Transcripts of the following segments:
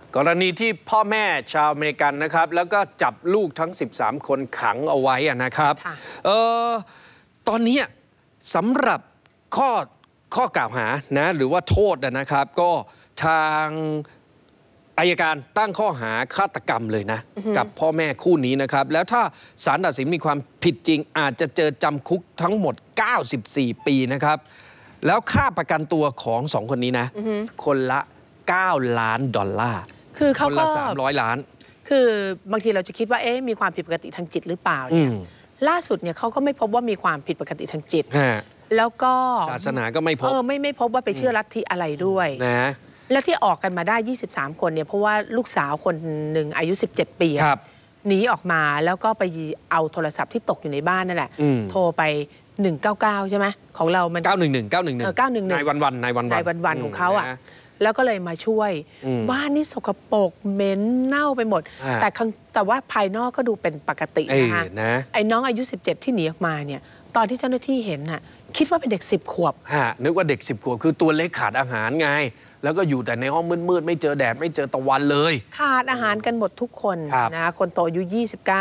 กรณีที่พ่อแม่ชาวอเมริกันนะครับแล้วก็จับลูกทั้ง13คนขังเอาไว้นะครับตอนนี้สำหรับข้อกล่าวหานะหรือว่าโทษนะครับก็ทางอัยการตั้งข้อหาฆาตกรรมเลยนะกับพ่อแม่คู่นี้นะครับแล้วถ้าศาลตัดสินมีความผิดจริงอาจจะเจอจำคุกทั้งหมด94 ปีนะครับแล้วค่าประกันตัวของ2 คนนี้นะคนละ9 ล้านดอลลาร์คือเขาก็ 300 ล้านคือบางทีเราจะคิดว่ามีความผิดปกติทางจิตหรือเปล่าเนี่ยล่าสุดเนี่ยเขาก็ไม่พบว่ามีความผิดปกติทางจิตแล้วก็ศาสนาก็ไม่พบไม่พบว่าไปเชื่อลัทธิอะไรด้วยนะแล้วที่ออกกันมาได้23 คนเนี่ยเพราะว่าลูกสาวคนหนึ่งอายุ17 ปีหนีออกมาแล้วก็ไปเอาโทรศัพท์ที่ตกอยู่ในบ้านนั่นแหละโทรไป199ใช่ไหมของเรามัน 911นายวันของเขาแล้วก็เลยมาช่วยบ้านนี่สกปรกเหม็นเน่าไปหมดแต่ว่าภายนอกก็ดูเป็นปกตินะคะไอ้น้องอายุ17ที่หนีออกมาเนี่ยตอนที่เจ้าหน้าที่เห็นน่ะคิดว่าเป็นเด็ก10 ขวบนึกว่าเด็ก10 ขวบคือตัวเล็กขาดอาหารไงแล้วก็อยู่แต่ในห้องมืดๆไม่เจอแดดไม่เจอตะวันเลยขาดอาหารกันหมดทุกคนนะคนโตอายุ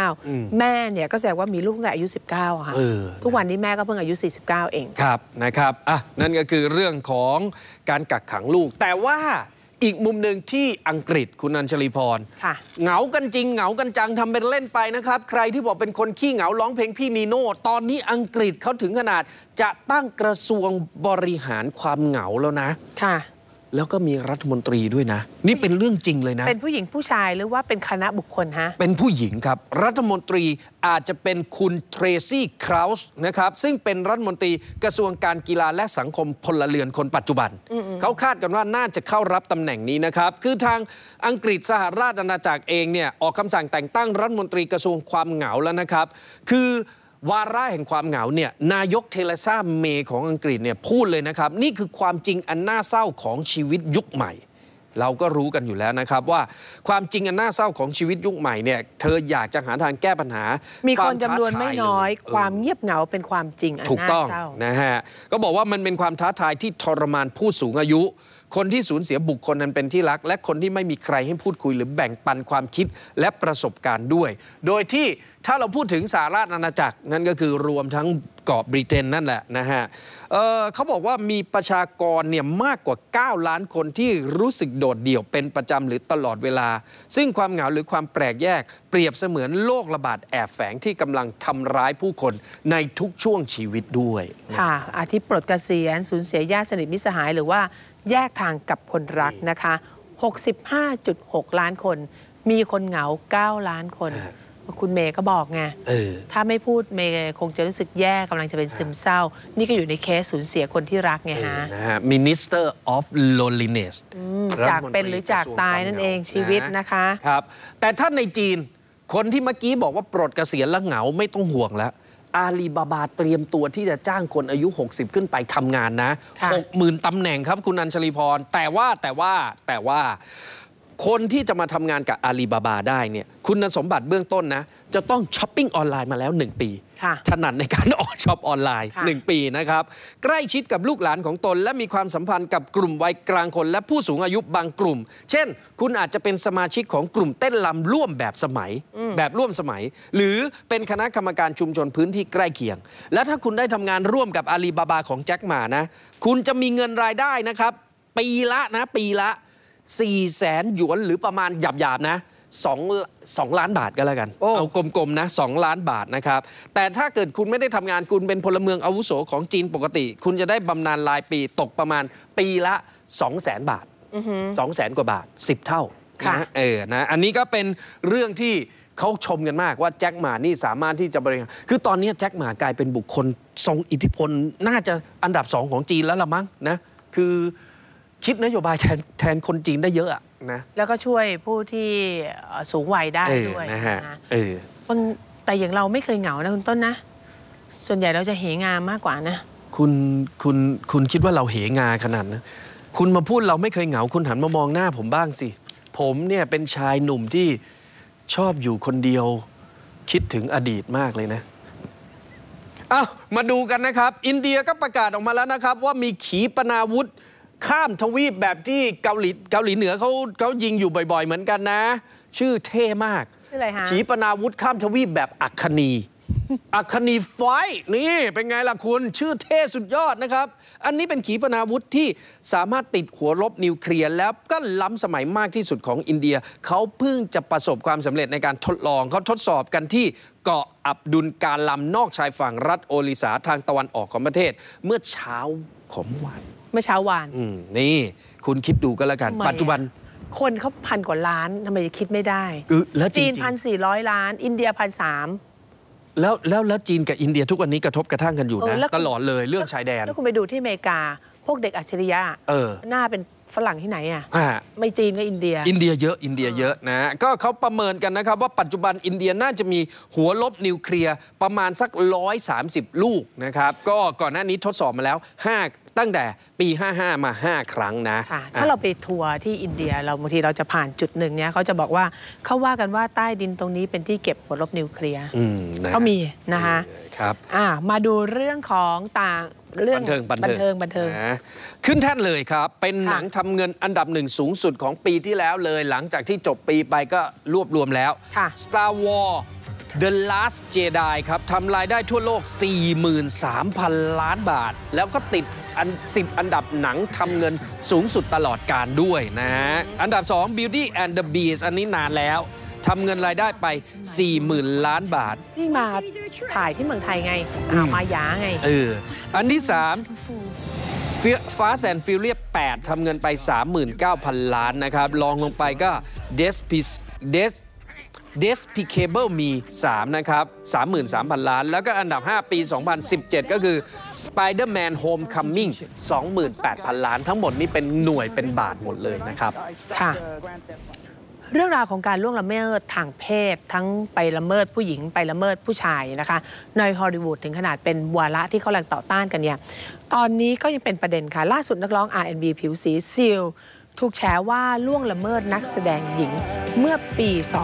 29แม่เนี่ยก็แสดงว่ามีลูกตั้งแต่อายุ19ค่ะทุกวันนี้แม่ก็เพิ่งอายุ49เองครับนะครับนั่นก็คือเรื่องของการกักขังลูกแต่ว่าอีกมุมหนึ่งที่อังกฤษคุณอัญชลีพรเหงากันจริงเหงากันจังทำเป็นเล่นไปนะครับใครที่บอกเป็นคนขี้เหงาร้องเพลงพี่นีโน่ตอนนี้อังกฤษเขาถึงขนาดจะตั้งกระทรวงบริหารความเหงาแล้วนะแล้วก็มีรัฐมนตรีด้วยนะนี่เป็นเรื่องจริงเลยนะเป็นผู้หญิงผู้ชายหรือว่าเป็นคณะบุคคลฮะเป็นผู้หญิงครับรัฐมนตรีอาจจะเป็นคุณเทรซี่คราวส์นะครับซึ่งเป็นรัฐมนตรีกระทรวงการกีฬาและสังคมพลเรือนคนปัจจุบันเขาคาดกันว่าน่าจะเข้ารับตำแหน่งนี้นะครับคือทางอังกฤษสหราชอาณาจักรเองเนี่ยออกคำสั่งแต่งตั้งรัฐมนตรีกระทรวงความเหงาแล้วนะครับคือวาระแห่งความเหงาเนี่ยนายกเทเรซาเมย์ของอังกฤษเนี่ยพูดเลยนะครับนี่คือความจริงอันน่าเศร้าของชีวิตยุคใหม่เราก็รู้กันอยู่แล้วนะครับว่าความจริงอันน่าเศร้าของชีวิตยุคใหม่เนี่ยเธออยากจะหาทางแก้ปัญหามีคนจำนวนไม่น้อยความเงียบเหงาเป็นความจริงอันน่าเศร้านะฮะก็บอกว่ามันเป็นความท้าทายที่ทรมานผู้สูงอายุคนที่สูญเสียบุคคลนั้นเป็นที่รักและคนที่ไม่มีใครให้พูดคุยหรือแบ่งปันความคิดและประสบการณ์ด้วยโดยที่ถ้าเราพูดถึงสหราชอาณาจักรนั่นก็คือรวมทั้งเกาะบริเตนนั่นแหละนะฮะเขาบอกว่ามีประชากรเนี่ยมากกว่า9 ล้านคนที่รู้สึกโดดเดี่ยวเป็นประจำหรือตลอดเวลาซึ่งความเหงาหรือความแปลกแยกเปรียบเสมือนโรคระบาดแอบแฝงที่กำลังทำร้ายผู้คนในทุกช่วงชีวิตด้วยค่ะอาทิปลดเกษียณสูญเสียญาติสนิทมิตรสหายหรือว่าแยกทางกับคนรักนะคะ 65.6 ล้านคนมีคนเหงา9 ล้านคนคุณเมย์ก็บอกไงถ้าไม่พูดเมย์คงจะรู้สึกแย่กำลังจะเป็นซึมเศร้านี่ก็อยู่ในเคสสูญเสียคนที่รักไงฮะ Minister of Loneliness จากเป็นหรือจากตายนั่นเองชีวิตนะคะครับแต่ถ้าในจีนคนที่เมื่อกี้บอกว่าปลดเกษียณแล้วเหงาไม่ต้องห่วงแล้วอาลีบาบาเตรียมตัวที่จะจ้างคนอายุ60ขึ้นไปทำงานนะ 60,000 ตำแหน่งครับคุณอัญชลีพรแต่ว่าคนที่จะมาทำงานกับอาลีบาบาได้เนี่ยคุณสมบัติเบื้องต้นนะจะต้องช้อปปิ้งออนไลน์มาแล้ว1 ปีถนัดในการออกช็อปออนไลน์1 ปีนะครับใกล้ชิดกับลูกหลานของตนและมีความสัมพันธ์กับกลุ่มวัยกลางคนและผู้สูงอายุบางกลุ่มเช่นคุณอาจจะเป็นสมาชิกของกลุ่มเต้นรำร่วมแบบร่วมสมัยหรือเป็นคณะกรรมการชุมชนพื้นที่ใกล้เคียงและถ้าคุณได้ทำงานร่วมกับอาลีบาบาของแจ็คหม่านะคุณจะมีเงินรายได้นะครับปีละ400,000 หยวนหรือประมาณหยาบๆนะ2 ล้านบาทก็แล้วกันเอากลมๆนะ2 ล้านบาทนะครับแต่ถ้าเกิดคุณไม่ได้ทำงานคุณเป็นพลเมืองอาวุโสของจีนปกติคุณจะได้บำนาญรายปีตกประมาณปีละ200,000 บาท200,000 กว่าบาท10 เท่านะอันนี้ก็เป็นเรื่องที่เขาชมกันมากว่าแจ็คหม่านี่สามารถที่จะบริหารคือตอนนี้แจ็คหม่ากลายเป็นบุคคลทรงอิทธิพลน่าจะอันดับ2ของจีนแล้วละมั้งนะคือคิดนโยบายแทนคนจีนได้เยอะนะแล้วก็ช่วยผู้ที่สูงวัยได้ด้วยนะแต่อย่างเราไม่เคยเหงานะคุณต้นนะส่วนใหญ่เราจะเหงามากกว่านะคุณคิดว่าเราเหงาขนาดนะคุณมาพูดเราไม่เคยเหงาคุณหันมามองหน้าผมบ้างสิผมเนี่ยเป็นชายหนุ่มที่ชอบอยู่คนเดียวคิดถึงอดีตมากเลยนะมาดูกันนะครับอินเดียก็ประกาศออกมาแล้วนะครับว่ามีขีปนาวุธข้ามทวีปแบบที่เกาหลีเหนือเขายิงอยู่บ่อยๆเหมือนกันนะ ชื่อเท่มากชื่ออะไรฮะขีปนาวุธข้ามทวีปแบบอัคคณี อัคคณีไฟนี่เป็นไงล่ะคุณชื่อเท่สุดยอดนะครับอันนี้เป็นขีปนาวุธที่สามารถติดหัวรบนิวเคลียร์แล้วก็ล้ำสมัยมากที่สุดของอินเดียเขาเพิ่งจะประสบความสำเร็จในการทดลองเขาทดสอบกันที่เกาะอับดุลกาลัมนอกชายฝั่งรัฐโอริสาทางตะวันออกของประเทศเมื่อเช้าของเมื่อวานเมื่อเช้าวานนี่คุณคิดดูกันแล้วกัน ปัจจุบันคนเขา1,000 กว่าล้านทำไมจะคิดไม่ได้แล้วจีนจริง 1,400 ล้าน อินเดีย1,300 แล้วจีนกับอินเดียทุกวันนี้กระทบกระทั่งกันอยู่นะตลอดเลยเรื่องชายแดนแล้วคุณไปดูที่อเมริกาพวกเด็กอัจฉริยะหน้าเป็นฝรั่งที่ไหนอ่ะไม่จีนก็อินเดียเยอะนะก็เขาประเมินกันนะครับว่าปัจจุบันอินเดียน่าจะมีหัวลบนิวเคลียร์ประมาณสัก130 ลูกนะครับก็ก่อนหน้านี้ทดสอบมาแล้วตั้งแต่ปี55มา5ครั้งนะถ้าเราไปทัวร์ที่อินเดียเราบางทีเราจะผ่านจุดหนึ่งเนี้ยเขาจะบอกว่าเขาว่ากันว่าใต้ดินตรงนี้เป็นที่เก็บหัวลบนิวเคลียร์เขามีนะคะครับมาดูเรื่องของต่างเรื่องบันเทิงขึ้นแท่นเลยครับเป็นหนังทำเงินอันดับ1สูงสุดของปีที่แล้วเลยหลังจากที่จบปีไปก็รวบรวมแล้ว Star Wars The Last Jedi ครับทำรายได้ทั่วโลก 43,000 ล้านบาทแล้วก็ติด10 อันดับหนังทำเงินสูงสุดตลอดกาลด้วยนะอันดับ2 Beauty and the Beast อันนี้นานแล้วทำเงินรายได้ไป 40,000 ล้านบาทนี่มาถ่ายที่เมืองไทยไงมายาไงอันที่3 Fast and Furious 8ทำเงินไป 39,000 ล้านนะครับรองลงไปก็ Despicable Me 3นะครับ 33,000 ล้านแล้วก็อันดับ5ปี 2017 ก็คือ Spider-Man Homecoming 28,000 ล้านทั้งหมดนี้เป็นหน่วยเป็นบาทหมดเลยนะครับค่ะเรื่องราวของการล่วงละเมิดทางเพศทั้งไปละเมิดผู้หญิงไปละเมิดผู้ชายนะคะในฮอลลีวูดถึงขนาดเป็นวาระที่เขาแรงต่อต้านกันเนี่ยตอนนี้ก็ยังเป็นประเด็นค่ะล่าสุดนักร้อง R&B ผิวสีซิลถูกแฉว่าล่วงละเมิดนักแสดงหญิงเมื่อปี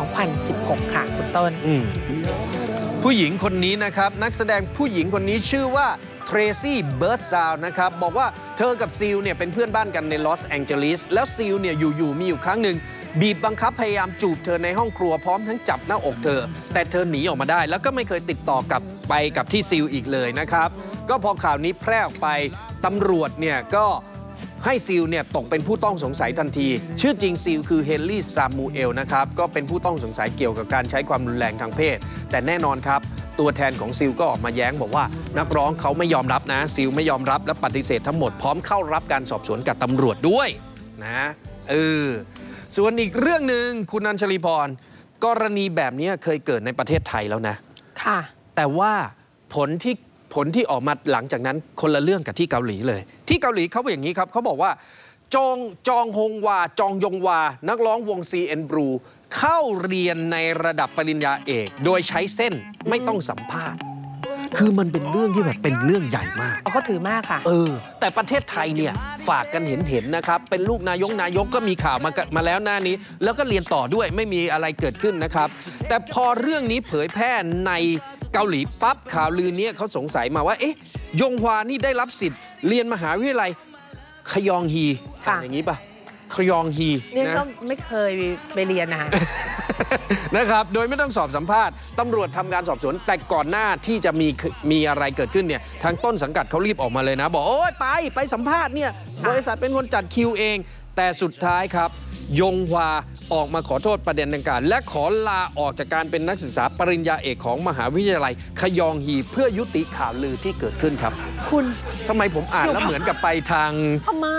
2016 ค่ะคุณต้นผู้หญิงคนนี้นะครับนักแสดงผู้หญิงคนนี้ชื่อว่าเทรซี่เบิร์ดซาวนะครับบอกว่าเธอกับซิลเนี่ยเป็นเพื่อนบ้านกันในลอสแองเจลิสแล้วซิลเนี่ยอยู่มีอยู่ครั้งหนึ่งบีบบังคับพยายามจูบเธอในห้องครัวพร้อมทั้งจับหน้าอกเธอแต่เธอหนีออกมาได้แล้วก็ไม่เคยติดต่อกลับไปกับที่ซิลอีกเลยนะครับก็พอข่าวนี้แพร่ออกไปตำรวจเนี่ยก็ให้ซิลเนี่ยตกเป็นผู้ต้องสงสัยทันทีชื่อจริงซิลคือเฮนรี่ซามูเอลนะครับก็เป็นผู้ต้องสงสัยเกี่ยวกับการใช้ความรุนแรงทางเพศแต่แน่นอนครับตัวแทนของซิลก็ออกมาแย้งบอกว่านักร้องเขาไม่ยอมรับนะซิลไม่ยอมรับและปฏิเสธทั้งหมดพร้อมเข้ารับการสอบสวนกับตำรวจด้วยนะส่วนอีกเรื่องหนึ่งคุณอัญชลีพรกรณีแบบนี้เคยเกิดในประเทศไทยแล้วนะค่ะแต่ว่าผลที่ออกมาหลังจากนั้นคนละเรื่องกับที่เกาหลีเลยที่เกาหลีเขาบอกอย่างนี้ครับเขาบอกว่าจองยงวานักร้องวง CN Blue เข้าเรียนในระดับปริญญาเอกโดยใช้เส้นไม่ต้องสัมภาษณ์คือมันเป็นเรื่องที่แบบเป็นเรื่องใหญ่มากเขาถือมากค่ะแต่ประเทศไทยเนี่ยฝากกันเห็นนะครับเป็นลูกนายกก็มีข่าวมาแล้วหน้านี้แล้วก็เรียนต่อด้วยไม่มีอะไรเกิดขึ้นนะครับแต่พอเรื่องนี้เผยแพร่ในเกาหลีปั๊บข่าวลือนี้เขาสงสัยมาว่าเอ๊ะยงฮวานี่ได้รับสิทธิ์เรียนมหาวิทยาลัยขยองฮีอย่างนี้ป่ะขยองฮีเนี่ยก็ไม่เคยไปเรียนนะครับโดยไม่ต้องสอบสัมภาษณ์ตำรวจทำการสอบสวนแต่ก่อนหน้าที่จะมีอะไรเกิดขึ้นเนี่ยทางต้นสังกัดเขารีบออกมาเลยนะบอกโอ๊ยไปสัมภาษณ์เนี่ยบริษัทเป็นคนจัดคิวเองแต่สุดท้ายครับยงฮวาออกมาขอโทษประเด็นดังกล่าวและขอลาออกจากการเป็นนักศึกษาปริญญาเอกของมหาวิทยาลัยขยองฮีเพื่อยุติข่าวลือที่เกิดขึ้นครับคุณทำไมผมอ่านแล้วเหมือนกับไปทางมา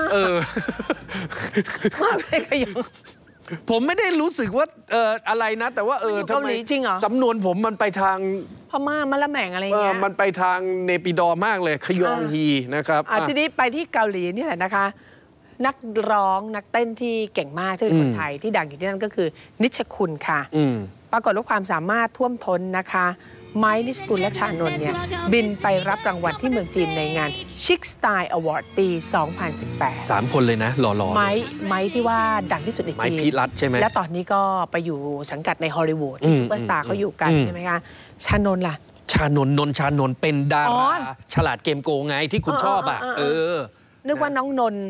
ไม่ขยองผมไม่ได้รู้สึกว่าอะไรนะแต่ว่าทำไมสำนวนผมมันไปทางพม่ามะละแหม่งอะไรเงี้ยมันไปทางเนปิดอร์มากเลยขยองฮีนะครับทีนี้ไปที่เกาหลีนี่แหละนะคะนักร้องนักเต้นที่เก่งมากที่เป็นคนไทยที่ดังอยู่ที่นั่นก็คือนิชคุณค่ะปรากฏว่าความสามารถท่วมท้นนะคะไม้นิชคุณและชานนท์เนี่ยบินไปรับรางวัลที่เมืองจีนในงานชิคสไตล์อวอร์ดปี 2018 3 คนเลยนะหล่อๆไม้ที่ว่าดังที่สุดในจีนไม้พิรัตใช่ไหมและตอนนี้ก็ไปอยู่สังกัดในฮอลลีวูดที่ซุปเปอร์สตาร์เขาอยู่กันใช่ไหมคะชานนท์ล่ะชานนท์เป็นดาราฉลาดเกมโกงไงที่คุณชอบนึกว่าน้องนนท์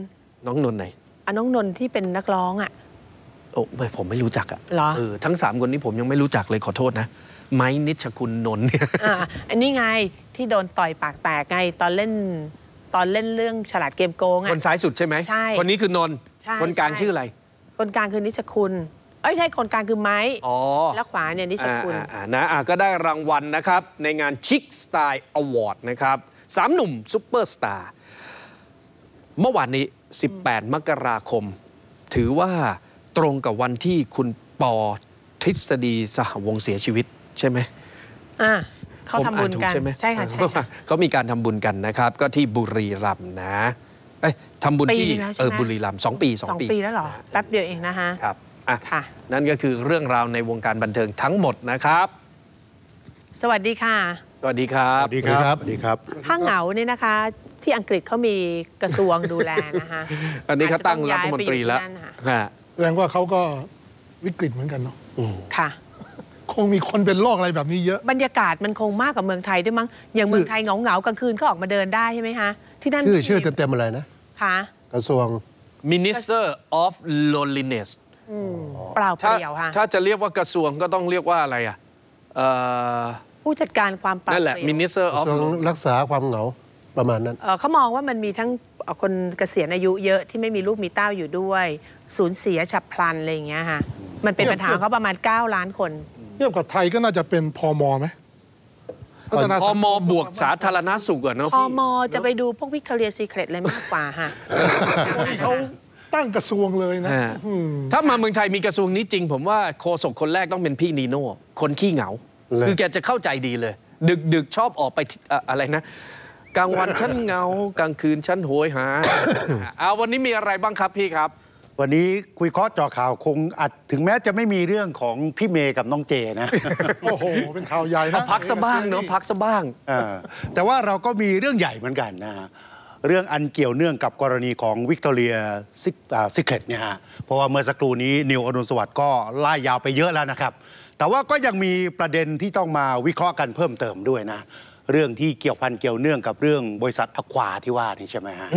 น้องนนท์ไหนน้องนนท์ที่เป็นนักร้องอ่ะโอ้ไม่ผมไม่รู้จักอ่ะเหรอทั้ง3คนนี้ผมยังไม่รู้จักเลยขอโทษนะไม้นิชคุณนนท์เนี่ยอันนี้ไงที่โดนต่อยปากแตกไงตอนเล่นเรื่องฉลาดเกมโกงอ่ะคนซ้ายสุดใช่ไหมใช่คนนี้คือนนท์คนกลางชื่ออะไรคนกลางคือนิชคุณใช่คนกลางคือไม้แล้วขวาเนี่ยนิชคุณนะก็ได้รางวัลนะครับในงาน Chic Style Award นะครับ3 หนุ่มซุปเปอร์สตาร์เมื่อวานนี้18 มกราคมถือว่าตรงกับวันที่คุณปอทฤษฎีสหวงศ์เสียชีวิตใช่ไหมเขาทำบุญกันใช่ค่ะเขามีการทำบุญกันนะครับก็ที่บุรีรัมย์นะทำบุญที่บุรีรัมย์2 ปีแล้วเหรอแป๊บเดียวเองนะฮะครับนั่นก็คือเรื่องราวในวงการบันเทิงทั้งหมดนะครับสวัสดีค่ะสวัสดีครับสวัสดีครับสวัสดีครับถ้าเหงาเนี่ยนะคะที่อังกฤษเขามีกระทรวงดูแลนะคะอันนี้เขาตั้งรัฐมนตรีแล้วแสดงว่าเขาก็วิกฤตเหมือนกันเนาะค่ะคงมีคนเป็นโรคอะไรแบบนี้เยอะบรรยากาศมันคงมากกว่าเมืองไทยด้วยมั้งอย่างเมืองไทยเหงากลางคืนก็ออกมาเดินได้ใช่ไหมคะที่นั่นชื่อเต็มๆอะไรนะค่ะกระทรวง Minister of Loneliness เปล่าเปลี่ยวค่ะถ้าจะเรียกว่ากระทรวงก็ต้องเรียกว่าอะไรผู้จัดการความเปล่านั่นแหละ Minister of รักษาความเหงาประมาณนั้นเขามองว่ามันมีทั้งคนเกษียณอายุเยอะที่ไม่มีลูกมีเต้าอยู่ด้วยสูญเสียฉับพลันอะไรอย่างเงี้ยค่ะมันเป็นปัญหาเขาประมาณ9 ล้านคนเทียบกับไทยก็น่าจะเป็นพม.ไหมพม.บวกสาธารณสุขอะเนาะพม.จะไปดูพวกวิกตอเรียซีเครตอะไรมากกว่าค่ะเขาตั้งกระทรวงเลยนะถ้ามาเมืองไทยมีกระทรวงนี้จริงผมว่าโฆษกคนแรกต้องเป็นพี่นีโน่คนขี้เหงาคือแกจะเข้าใจดีเลยดึกชอบออกไปอะไรนะกลางวันฉันเหงากลางคืนฉันโหยหาวันนี้มีอะไรบ้างครับพี่ครับวันนี้คุยเคาะเจาะข่าวคงอัดถึงแม้จะไม่มีเรื่องของพี่เมย์กับน้องเจนะโอ้โหเป็นข่าวใหญ่นะพักซะบ้างเนาะพักซะบ้างแต่ว่าเราก็มีเรื่องใหญ่เหมือนกันนะเรื่องอันเกี่ยวเนื่องกับกรณีของวิกตอเรียซิเครตเนี่ยฮะเพราะว่าเมื่อสักครู่นี้นิวอรุณสวัสดิ์ก็ไล่ยาวไปเยอะแล้วนะครับแต่ว่าก็ยังมีประเด็นที่ต้องมาวิเคราะห์กันเพิ่มเติมด้วยนะเรื่องที่เกี่ยวพันเกี่ยวเนื่องกับเรื่องบริษัทอควาที่ว่านี่ใช่ไหมฮะ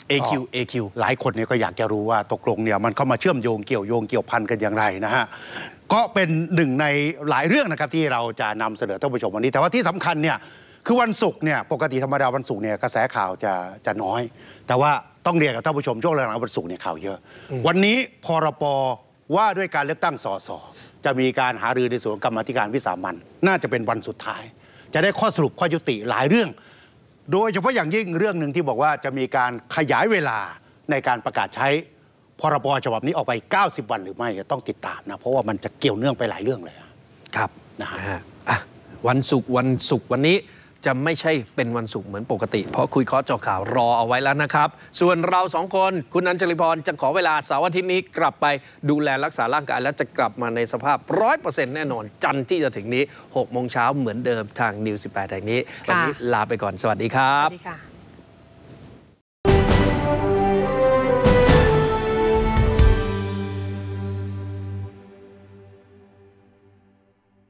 AQ หลายคนเนี่ยก็อยากจะรู้ว่าตกลงเนี่ยมันเข้ามาเชื่อมโยงเกี่ยวพันกันอย่างไรนะฮะก็เป็นหนึ่งในหลายเรื่องนะครับที่เราจะนำเสนอท่านผู้ชมวันนี้แต่ว่าที่สำคัญเนี่ยคือวันศุกร์เนี่ยปกติธรรมดาวันศุกร์เนี่ยกระแสข่าวจะน้อยแต่ว่าต้องเรียนกับท่านผู้ชมช่วงหลังวันศุกร์เนี่ยข่าวเยอะวันนี้พรป.ว่าด้วยการเลือกตั้งสสจะมีการหารือในส่วนกรรมาธิการวิสามัญน่าจะเป็นวันสุดท้ายจะได้ข้อสรุปข้อยุติหลายเรื่องโดยเฉพาะอย่างยิ่งเรื่องหนึ่งที่บอกว่าจะมีการขยายเวลาในการประกาศใช้พรบฉบับนี้ออกไป90 วันหรือไม่ต้องติดตามนะเพราะว่ามันจะเกี่ยวเนื่องไปหลายเรื่องเลยครับนะฮะวันศุกร์วันนี้จะไม่ใช่เป็นวันศุกร์เหมือนปกติเพราะคุยเคาะเจาะข่าวรอเอาไว้แล้วนะครับส่วนเรา2 คนคุณอัญชลีพรจะขอเวลาเสาร์อาทิตย์นี้กลับไปดูแลรักษาร่างกายและจะกลับมาในสภาพ 100% แน่นอนจันทร์ที่จะถึงนี้ 6 โมงเช้าเหมือนเดิมทาง News 18 แห่งนี้วันนี้ลาไปก่อนสวัสดีครับสวัสดีค่ะ